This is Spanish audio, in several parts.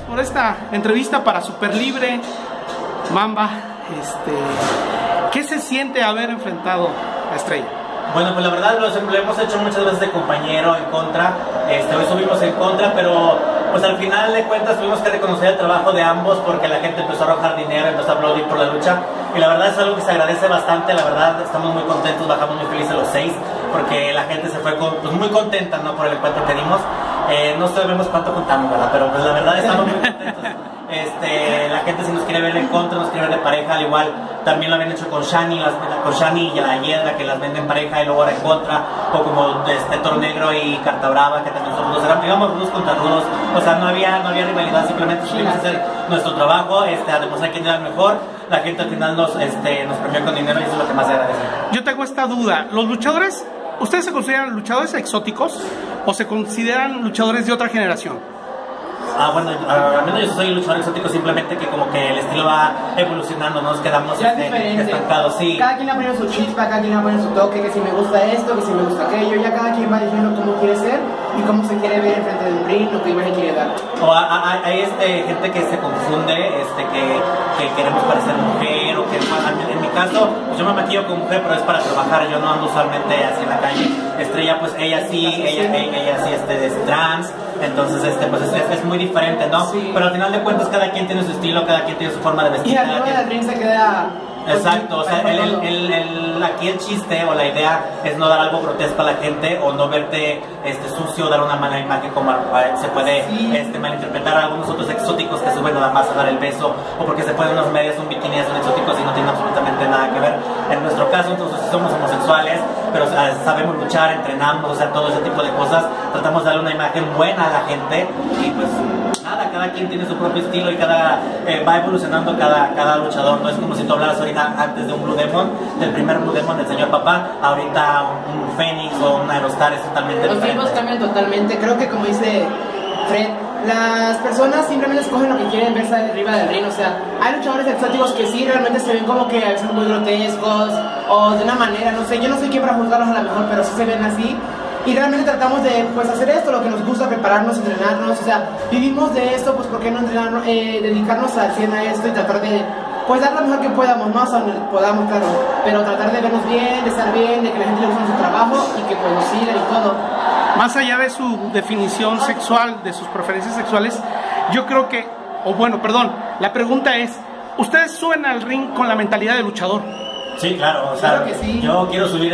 por esta entrevista para Super Libre. Mamba, ¿qué se siente haber enfrentado a Estrella? Bueno, pues la verdad lo hemos hecho muchas veces de compañero, en contra. Hoy subimos en contra, pero pues al final de cuentas tuvimos que reconocer el trabajo de ambos, porque la gente empezó a arrojar dinero, empezó a aplaudir por la lucha, y la verdad es algo que se agradece bastante. La verdad estamos muy contentos, bajamos muy felices los 6, porque la gente se fue pues muy contenta, ¿no?, por el encuentro que dimos. No sabemos cuánto contamos, ¿verdad? Pero pues la verdad estamos muy contentos. La gente, si nos quiere ver en contra, nos quiere ver de pareja, al igual también lo habían hecho con Shani, y la Hiedra, que las venden en pareja y luego ahora en contra, o como Toro Negro y Carta Brava, que también son rudos, eran, digamos, rudos contra rudos. O sea, no había rivalidad, simplemente supimos hacer nuestro trabajo, a demostrar quién era el mejor. La gente al final nos premió con dinero, y eso es lo que más se agradece. Yo tengo esta duda, los luchadores, ¿ustedes se consideran luchadores exóticos o se consideran luchadores de otra generación? Bueno, al menos yo soy luchador exótico, simplemente que como que el estilo va evolucionando, no nos quedamos estancados, sí. Cada quien le pone su chispa, cada quien le pone su toque, que si me gusta esto, que si me gusta aquello, ya cada quien va diciendo cómo quiere ser y cómo se quiere ver enfrente del ring, lo que imagen quiere dar. O hay gente que se confunde, que queremos parecer mujer, o que en mi caso, pues yo me maquillo como mujer, pero es para trabajar, yo no ando usualmente así en la calle. Estrella, pues ella sí es trans, entonces pues es muy diferente, ¿no? Sí. Pero al final de cuentas cada quien tiene su estilo, cada quien tiene su forma de vestir. Y arriba del ring se queda... Exacto, o sea, aquí el chiste o la idea es no dar algo grotesco a la gente, o no verte sucio, dar una mala imagen, como se puede malinterpretar a algunos otros exóticos que suben nada más a dar el beso, o porque se ponen unas medias, un bikini, son exóticos y no tienen absolutamente nada que ver. En nuestro caso, nosotros somos homosexuales, pero sabemos luchar, entrenamos, o sea, todo ese tipo de cosas. Tratamos de darle una imagen buena a la gente, y pues nada, cada quien tiene su propio estilo, y va evolucionando cada luchador. No es como si tú hablaras ahorita antes de un Blue Demon, del primer Blue Demon del señor Papá, ahorita un Fénix o un Aerostar es totalmente diferente. Los tiempos cambian totalmente. Creo que, como dice Fred, las personas simplemente escogen lo que quieren verse arriba del ring. O sea, hay luchadores exóticos que sí realmente se ven como que a veces muy grotescos, o de una manera, no sé, yo no soy quien para juzgarlos a lo mejor, pero sí se ven así. Y realmente tratamos de hacer esto, lo que nos gusta, prepararnos, entrenarnos. O sea, vivimos de esto, pues ¿por qué no entrenarnos, dedicarnos al 100 a esto y tratar de dar lo mejor que podamos, ¿no? O sea, podamos, claro, pero tratar de vernos bien, de estar bien, de que la gente le guste nuestro trabajo y que pues nos sigan y todo. Más allá de su definición sexual, de sus preferencias sexuales, yo creo que, la pregunta es, ¿ustedes suben al ring con la mentalidad de luchador? Sí, claro, o sea, claro que sí. Yo quiero subir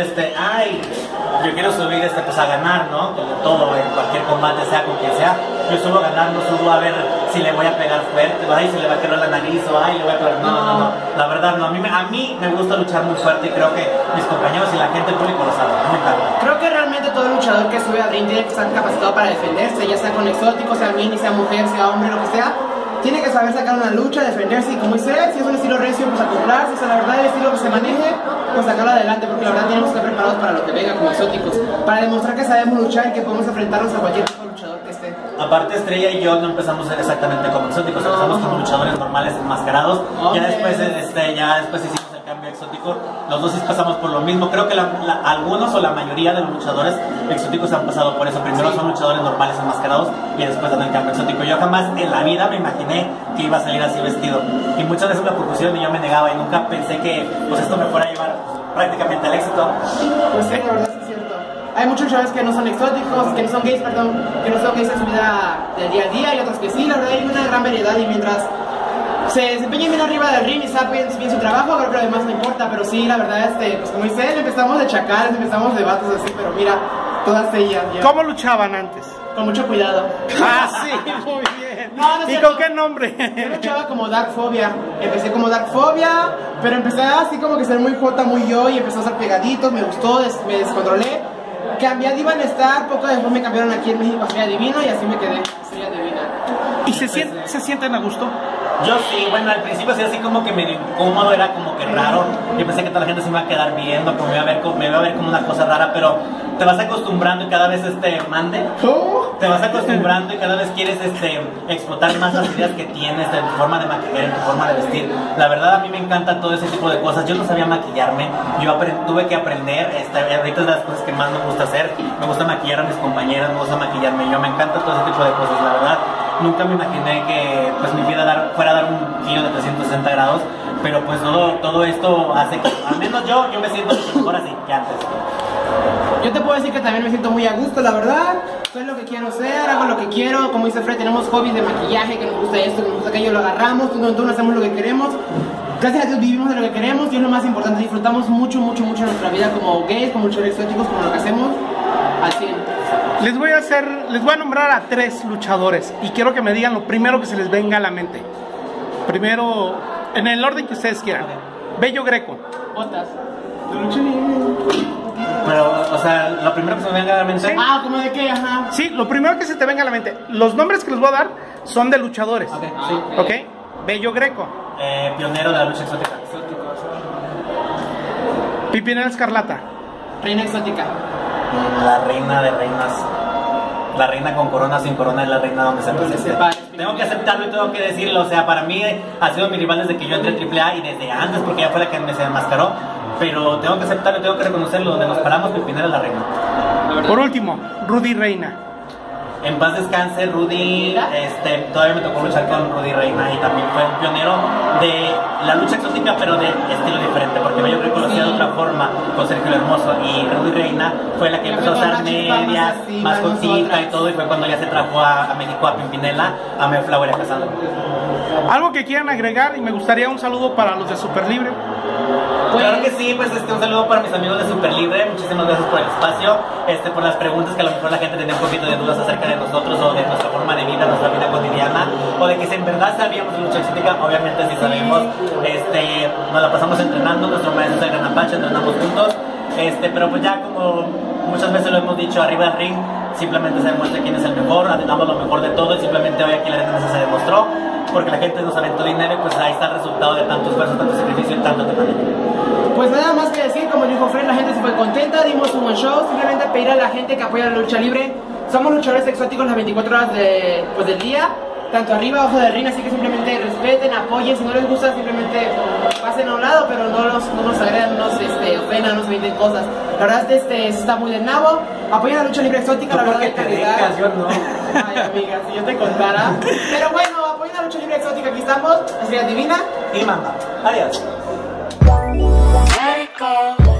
pues a ganar, ¿no? Como todo, en cualquier combate, sea con quien sea. Yo subo a ganar, no subo a ver si le voy a pegar fuerte, ay, si le va a quebrar la nariz, o ay, le voy a pegar... No. La verdad, no. A mí me gusta luchar muy fuerte, y creo que mis compañeros y la gente, el público lo sabe. Me encanta. Creo que realmente todo luchador que sube al ring tiene que estar capacitado para defenderse, ya sea con exóticos, sea mini, sea mujer, sea hombre, lo que sea. Tiene que saber sacar una lucha, defenderse, y como dice, si es un estilo recio, pues acoplarse. O sea, la verdad, el estilo que se maneje, pues sacarlo adelante, porque la verdad tenemos que estar preparados para lo que venga como exóticos, para demostrar que sabemos luchar y que podemos enfrentarnos a cualquier tipo de luchador que esté. Aparte, Estrella y yo no empezamos exactamente como exóticos, empezamos como luchadores normales enmascarados. Ya después hicimos el cambio exótico. Los dos pasamos por lo mismo. Creo que algunos o la mayoría de los luchadores exóticos han pasado por eso. Primero son luchadores normales enmascarados, y después dan el cambio exótico. Yo jamás en la vida me imaginé que iba a salir así vestido, y muchas veces me propusieron y yo me negaba, y nunca pensé que pues esto me fuera a llevar prácticamente al éxito. Pues sí, la verdad sí es cierto. Hay muchos chavales que no son exóticos, que no son gays, que no son gays en su vida del día a día, y otros que sí. La verdad hay una gran variedad, y mientras se desempeñen bien arriba del ring y saben bien su trabajo, creo que lo demás no importa. Pero sí, la verdad, pues como dice, empezamos de chacales, empezamos de vatos así, pero mira, todas ellas ya. ¿Cómo luchaban antes? Con mucho cuidado. Ah, sí, muy bien. No, ¿y con qué nombre? Yo luchaba como Dark Phobia. Empecé como Dark Phobia, pero empecé así como que ser muy jota, muy yo, y empecé a hacer pegaditos, me gustó, me descontrolé. Cambié a Diva Star, poco después me cambiaron aquí en México a Estrella Divino, y así me quedé, Estrella Divina. ¿Y se sienten a gusto? Yo sí, bueno, al principio sí, así como que medio incómodo, era como que raro. Yo pensé que toda la gente se me iba a quedar viendo, como me iba a ver como una cosa rara, pero te vas acostumbrando, y cada vez te vas acostumbrando, y cada vez quieres explotar más las ideas que tienes en tu forma de maquillar, en tu forma de vestir. La verdad, a mí me encanta todo ese tipo de cosas. Yo no sabía maquillarme, tuve que aprender. Ahorita es de las cosas que más me gusta hacer. Me gusta maquillar a mis compañeras, me gusta maquillarme yo, me encanta todo ese tipo de cosas, la verdad. Nunca me imaginé que pues mi vida fuera a dar un giro de 360 grados, pero pues todo esto hace que, al menos yo me siento mucho mejor así que antes. Yo te puedo decir que también me siento muy a gusto, la verdad. Soy lo que quiero ser, hago lo que quiero. Como dice Fred, tenemos hobbies de maquillaje, que nos gusta esto, que nos gusta aquello, lo agarramos, todos hacemos lo que queremos. Gracias a Dios vivimos de lo que queremos y es lo más importante. Disfrutamos mucho nuestra vida como gays, como luchadores exóticos, como lo que hacemos. Al 100. Les voy a nombrar a 3 luchadores y quiero que me digan lo primero que se les venga a la mente. Primero, en el orden que ustedes quieran. Bello Greco. Botas. Pero, o sea, lo primero que se me venga a la mente. ¿Sí? Ah, ¿cómo de qué? Ajá. Sí, lo primero que se te venga a la mente. Los nombres que les voy a dar son de luchadores. Ok, sí. ¿Ok? Bello Greco. Pionero de la lucha exótica. Pimpinela Escarlata. Reina exótica. La reina de reinas. La reina con corona, sin corona es la reina donde se presente. Tengo que aceptarlo y tengo que decirlo. O sea, para mí ha sido mi rival desde que yo entré a AAA y desde antes, porque ella fue la que me desenmascaró. Pero tengo que aceptarlo, tengo que reconocerlo. Donde nos paramos, Pimpinela es la reina. Por último, Rudy Reina. En paz descanse, Rudy. Todavía me tocó luchar con Rudy Reina y también fue un pionero de la lucha exótica, pero de estilo diferente, porque yo creo que lo hacía de otra forma con Sergio el Hermoso, y Rudy Reina fue la que empezó a usar medias, más cortita y todo, y fue cuando ya se trajo a México a Pimpinela, a Mayflower y a Cassandra. ¿Algo que quieran agregar? Y me gustaría un saludo para los de Super Libre. Claro que sí, pues un saludo para mis amigos de Super Libre, muchísimas gracias por el espacio, por las preguntas que a lo mejor la gente tenía un poquito de dudas acerca de nosotros o de nuestra forma de vida, nuestra vida cotidiana, o de que si en verdad sabíamos de lucha exótica. Obviamente sí sabemos, nos la pasamos entrenando, nuestro maestro es el Gran Apache, entrenamos juntos, pero pues ya como muchas veces lo hemos dicho, arriba del ring simplemente se demuestra quién es el mejor, damos lo mejor de todo, y simplemente hoy aquí en la arena se demostró, porque la gente nos aventó dinero y pues ahí está el resultado de tanto esfuerzo, tanto sacrificio y tanto entrenamiento. Pues nada más que decir, como dijo Fred, la gente se fue contenta, dimos un buen show. Simplemente pedir a la gente que apoya la lucha libre. Somos luchadores exóticos las 24 horas del día, tanto arriba abajo del ring, así que simplemente respeten, apoyen. Si no les gusta, simplemente pasen a un lado, pero no nos agredan, no nos ofendan, no nos venden cosas. La verdad, está muy de nabo. Apoyen la lucha libre exótica, la verdad, de calidad. Yo no. Ay, amiga, si yo te contara. Pero bueno, apoyen la lucha libre exótica, aquí estamos, Estrella Divina Y mamá, adiós. Let it go.